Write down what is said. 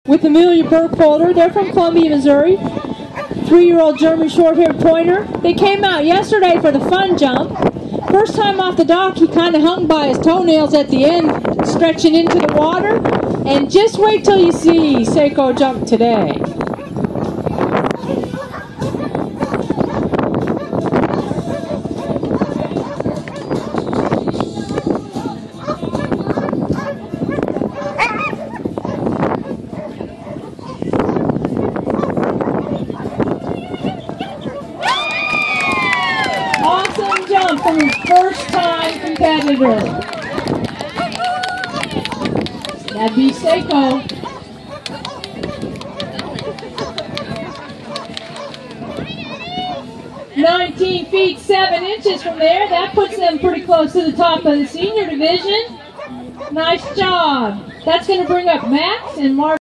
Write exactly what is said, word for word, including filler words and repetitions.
with Amelia Burkholder. They're from Columbia, Missouri. Three-year-old German Shorthaired Pointer. They came out yesterday for the fun jump. First time off the dock, he kind of hung by his toenails at the end, stretching into the water. And just wait till you see Sako jump today. Awesome jump from his first-time competitor. That'd be Sako. nineteen feet seven inches from there. That puts them pretty close to the top of the senior division. Nice job. That's going to bring up Max and Mark.